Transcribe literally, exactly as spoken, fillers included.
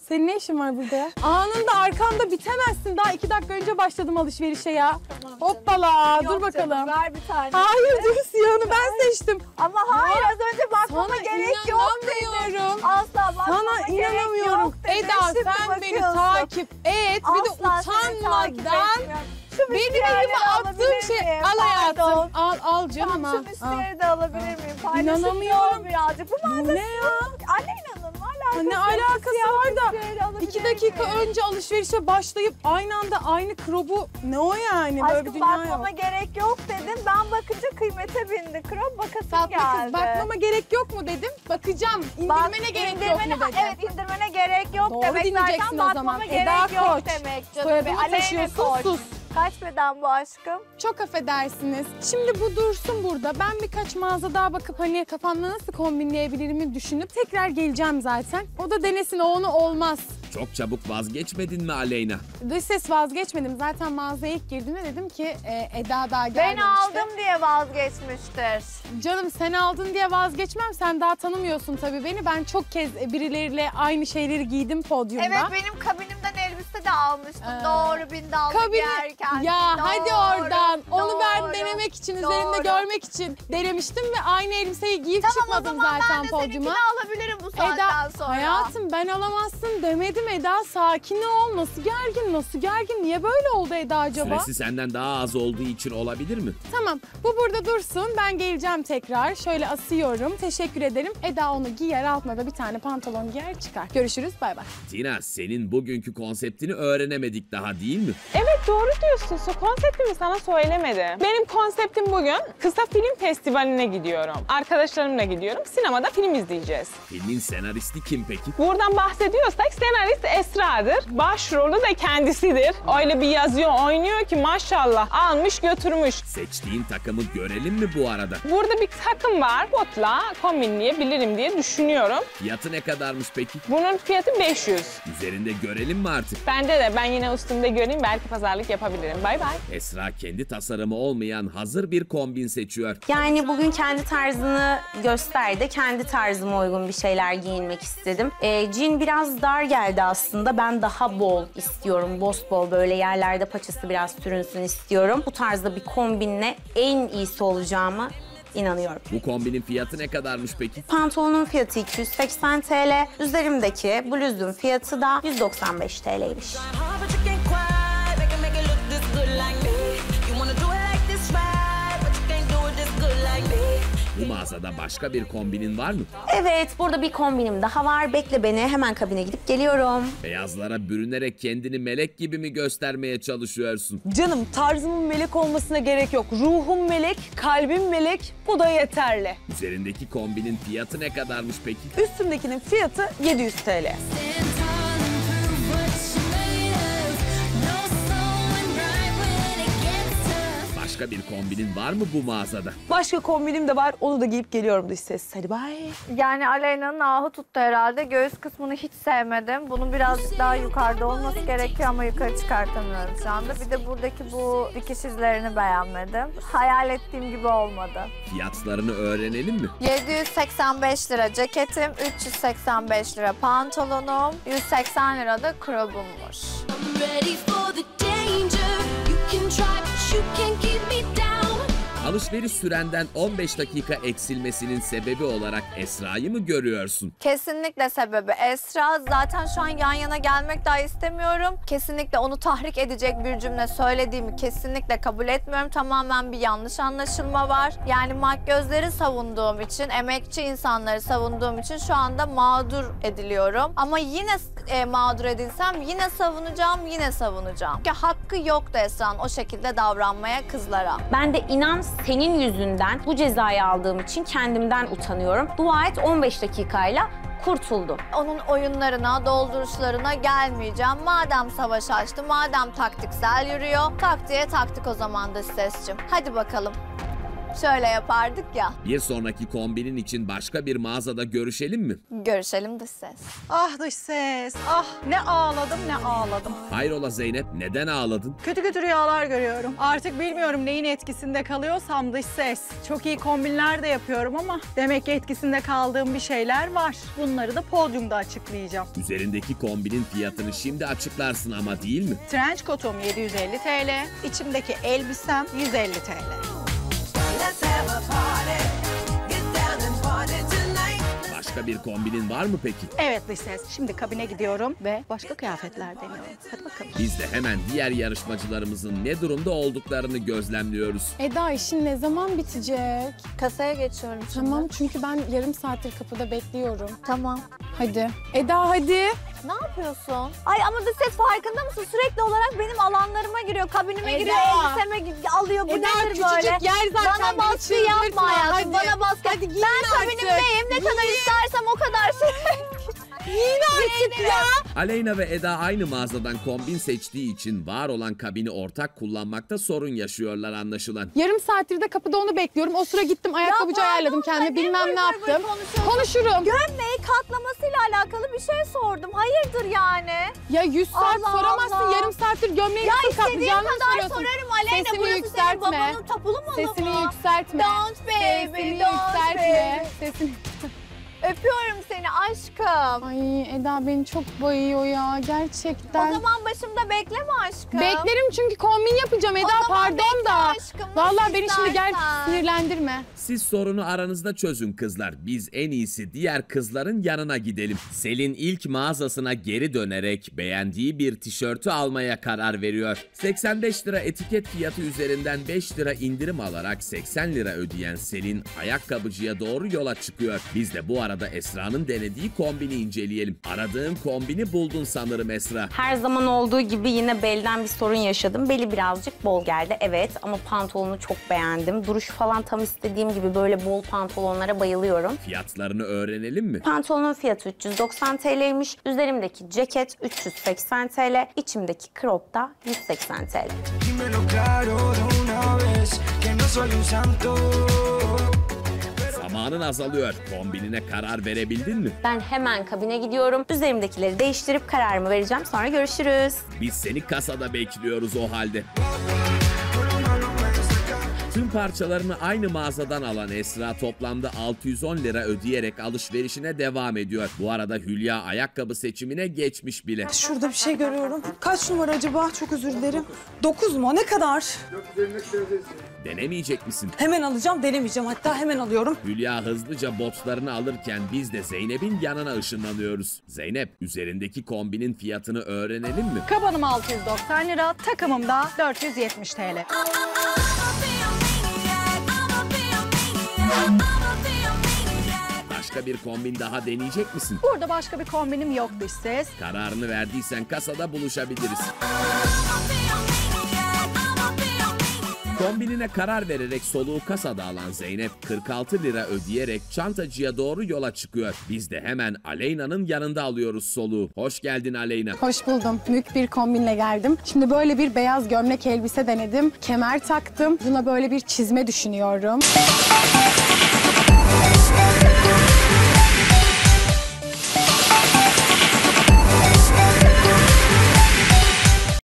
Senin ne işin var burada ya? Anında arkamda bitemezsin. Daha iki dakika önce başladım alışverişe ya. Tamam, hoppala yok dur bakalım. Canım, ver bir tane. Hayır dur siyahını ben seçtim. Ama hayır ya, az önce bakmama gerek yok dedim. Asla bakmama sana gerek inanamıyorum. yok dedim. Eda Şimdi sen bakıyorsun. beni takip et. Asla bir de utanmadan. Benim elime attığım şey al hayatım. Al al canım al. al. Şu bisküvileri de alabilir miyim? İnanamıyorum. Birazcık. Bu Bu ne ya? Aleyna'nın alakası. Ne alakası var da iki dakika önce alışverişe başlayıp aynı anda aynı krobu ne o yani? Böyle bir Aşkım dünya bakmama yok. gerek yok dedim. Ben bakınca kıymete bindi. Krop bakasım Tatlı geldi. kız bakmama gerek yok mu dedim. Bakacağım. İndirmene Bak, gerek indirmene, yok mu dedim. Evet indirmene gerek yok Doğru demek dinleyeceksin zaten o bakmama zaman. gerek Eda yok Koç. demek canım. Soyadını Aleyna taşıyorsun, Koç. sus. Kaç beden bu aşkım? Çok affedersiniz. Şimdi bu dursun burada. Ben birkaç mağaza daha bakıp hani kafamda nasıl kombinleyebilirimi düşünüp tekrar geleceğim zaten. O da denesin, o onu olmaz. Çok çabuk vazgeçmedin mi Aleyna? Dış ses vazgeçmedim. Zaten mağazaya ilk girdiğimde dedim ki e, Eda daha Ben gelmemişti. aldım diye vazgeçmiştir. Canım sen aldın diye vazgeçmem. Sen daha tanımıyorsun tabii beni. Ben çok kez birileriyle aynı şeyleri giydim podyumda. Evet benim kabinimden elbise de almıştım. Ee, Doğru bindallı Kabini... giyerken. Ya Doğru, hadi oradan. Onu doğru, ben denemek için, doğru. üzerinde görmek için denemiştim ve aynı elbiseyi giyip Tamam, çıkmadım o zaman zaten ben de podyuma. seninkini alabilirim bu saatten Eda, sonra. hayatım ben alamazsın demedim Eda. Sakin ol. Nasıl gergin, nasıl gergin? Niye böyle oldu Eda acaba? Süresi senden daha az olduğu için olabilir mi? Tamam, bu burada dursun. Ben geleceğim tekrar. Şöyle asıyorum. Teşekkür ederim. Eda onu giyer, altına da bir tane pantolon giyer, çıkar. Görüşürüz, bay bay. Tina, senin bugünkü konseptini öğrenemedik daha değil mi? Evet doğru diyorsun. So, konseptimi sana söylemedim. Benim konseptim bugün kısa film festivaline gidiyorum. Arkadaşlarımla gidiyorum. Sinemada film izleyeceğiz. Filmin senaristi kim peki? Buradan bahsediyorsak senarist Esra'dır. Başrolü de kendisidir. Öyle bir yazıyor, oynuyor ki maşallah almış götürmüş. Seçtiğin takımı görelim mi bu arada? Burada bir takım var. Botla kombinleyebilirim diye düşünüyorum. Fiyatı ne kadarmış peki? Bunun fiyatı beş yüz. Üzerinde görelim mi artık? Bende de ben yine üstümde göreyim. Belki pazarlık yapabilirim. Bay bay. Esra kendi tasarımı olmayan hazır bir kombin seçiyor. Yani bugün kendi tarzını gösterdi. Kendi tarzıma uygun bir şeyler giyinmek istedim. Ee, jean biraz dar geldi aslında. Ben daha bol istiyorum. Boss bol böyle yerlerde paçası biraz sürünsün istiyorum. Bu tarzda bir kombinle en iyisi olacağıma inanıyorum. Bu kombinin fiyatı ne kadarmış peki? Pantolonun fiyatı iki yüz seksen TL. Üzerimdeki bluzun fiyatı da yüz doksan beş TL'ymiş. Bu mağazada başka bir kombinin var mı? Evet, burada bir kombinim daha var. Bekle beni, hemen kabine gidip geliyorum. Beyazlara bürünerek kendini melek gibi mi göstermeye çalışıyorsun? Canım tarzımın melek olmasına gerek yok. Ruhum melek, kalbim melek. Bu da yeterli. Üzerindeki kombinin fiyatı ne kadarmış peki? Üstümdekinin fiyatı yedi yüz TL. Başka bir kombinin var mı bu mağazada? Başka kombinim de var. Onu da giyip geliyorum dış ses. Hadi bay. Yani Aleyna'nın ahı tuttu herhalde. Göğüs kısmını hiç sevmedim. Bunun birazcık daha yukarıda olması gerekiyor ama yukarı çıkartamıyorum şu anda. Bir de buradaki bu dikiş izlerini beğenmedim. Hayal ettiğim gibi olmadı. Fiyatlarını öğrenelim mi? yedi yüz seksen beş lira ceketim, üç yüz seksen beş lira pantolonum, yüz seksen lira da krobummuş. Alışveriş sürenden on beş dakika eksilmesinin sebebi olarak Esra'yı mı görüyorsun? Kesinlikle sebebi Esra. Zaten şu an yan yana gelmek daha istemiyorum. Kesinlikle onu tahrik edecek bir cümle söylediğimi kesinlikle kabul etmiyorum. Tamamen bir yanlış anlaşılma var. Yani makyözleri savunduğum için, emekçi insanları savunduğum için şu anda mağdur ediliyorum. Ama yine e, mağdur edilsem yine savunacağım, yine savunacağım. Çünkü hakkı yoktu Esra'nın o şekilde davranmaya kızlara. Ben de inan senin yüzünden bu cezayı aldığım için kendimden utanıyorum. Dua et on beş dakikayla kurtuldum. Onun oyunlarına, dolduruşlarına gelmeyeceğim. Madem savaş açtı, madem taktiksel yürüyor, taktiğe taktik o zaman da sesçim. Hadi bakalım. şöyle yapardık ya. Bir sonraki kombinin için başka bir mağazada görüşelim mi? Görüşelim dış ses. Ah dış ses. Ah ne ağladım ne ağladım. Hayrola Zeynep, neden ağladın? Kötü kötü rüyalar görüyorum. Artık bilmiyorum neyin etkisinde kalıyorsam dış ses. Çok iyi kombinler de yapıyorum ama demek ki etkisinde kaldığım bir şeyler var. Bunları da podyumda açıklayacağım. Üzerindeki kombinin fiyatını şimdi açıklarsın ama değil mi? Trench coat'um yedi yüz elli T L, içimdeki elbisem yüz elli T L. Başka bir kombinin var mı peki? Evet dış ses. Şimdi kabine gidiyorum ve başka kıyafetler deniyorum. Hadi bakalım. Biz de hemen diğer yarışmacılarımızın ne durumda olduklarını gözlemliyoruz. Eda işin ne zaman bitecek? Kasaya geçiyorum şimdi. Tamam çünkü ben yarım saattir kapıda bekliyorum. Tamam. Hadi. Eda hadi. Ne yapıyorsun? Ay ama dış ses farkında mısın? Sürekli olarak benim alanlarıma giriyor, kabinime Eda. giriyor, elbiseme gi- alıyor. Bu Eda nedir küçücük böyle? yer zaten. Bana beni baskı yapma çıldırtma. hayatım, Hadi. bana baskı. Hadi giyin Ben artık. kabinimdeyim, ne kadar Giyin. istersem o kadar şey. Giyin artık ya. Aleyna ve Eda aynı mağazadan kombin seçtiği için var olan kabini ortak kullanmakta sorun yaşıyorlar anlaşılan. Yarım saattir de kapıda onu bekliyorum. O sıra gittim ayakkabıcı pardon ayarladım da kendime. niye Bilmem böyle ne böyle yaptım. konuşuyorsun? Konuşurum. Gömleği katlamasıyla alakalı bir şey sordum. Hayırdır yani? Ya yüz saat Allah soramazsın. Allah. Yarım saattir gömleği Ya nasıl istediğim katlayacağını kadar soruyorsun. sorarım Aleyna. Sesini Burası yükseltme. senin babanın tapulu malı Sesini mı? yükseltme. Don't baby, Sesini don't yükseltme. baby. Sesini... Öpüyorum seni aşkım. Ay Eda beni çok bayıyor ya gerçekten. O zaman başımda bekleme aşkım. Beklerim çünkü kombin yapacağım Eda, zaman pardon bekle da. aşkım, nasıl Vallahi beni şimdi gel istersen. sinirlendirme. Siz sorunu aranızda çözün kızlar. Biz en iyisi diğer kızların yanına gidelim. Selin ilk mağazasına geri dönerek beğendiği bir tişörtü almaya karar veriyor. seksen beş lira etiket fiyatı üzerinden beş lira indirim alarak seksen lira ödeyen Selin ayakkabıcıya doğru yola çıkıyor. Biz de bu arada Esra'nın denediği kombini inceleyelim. Aradığın kombini buldun sanırım Esra. Her zaman olduğu gibi yine belden bir sorun yaşadım. Beli birazcık bol geldi evet ama pantolonu çok beğendim. Duruşu falan tam istediğim gibi, böyle bol pantolonlara bayılıyorum. Fiyatlarını öğrenelim mi? Pantolonun fiyatı üç yüz doksan T L'ymiş. Üzerimdeki ceket üç yüz seksen T L. İçimdeki crop da yüz seksen T L. Dímelo claro de una vez que no soy un santo. Zamanın azalıyor. Kombinine karar verebildin mi? Ben hemen kabine gidiyorum. Üzerimdekileri değiştirip kararımı vereceğim. Sonra görüşürüz. Biz seni kasada bekliyoruz o halde. Tüm parçalarını aynı mağazadan alan Esra toplamda altı yüz on lira ödeyerek alışverişine devam ediyor. Bu arada Hülya ayakkabı seçimine geçmiş bile. Şurada bir şey görüyorum. Kaç numara acaba? Çok özür dilerim. dokuz mu? Ne kadar? Denemeyecek misin? Hemen alacağım, denemeyeceğim. Hatta hemen alıyorum. Hülya hızlıca botlarını alırken biz de Zeynep'in yanına ışınlanıyoruz. Zeynep, üzerindeki kombinin fiyatını öğrenelim mi? Kabanım altı yüz doksan lira, takımım da dört yüz yetmiş T L. Başka bir kombin daha deneyecek misin? Burada başka bir kombinim yok dış ses. Kararını verdiysen kasada buluşabiliriz. Kombinine karar vererek soluğu kasada alan Zeynep kırk altı lira ödeyerek çantacıya doğru yola çıkıyor. Biz de hemen Aleyna'nın yanında alıyoruz soluğu. Hoş geldin Aleyna. Hoş buldum. Büyük bir kombinle geldim. Şimdi böyle bir beyaz gömlek elbise denedim. Kemer taktım. Buna böyle bir çizme düşünüyorum.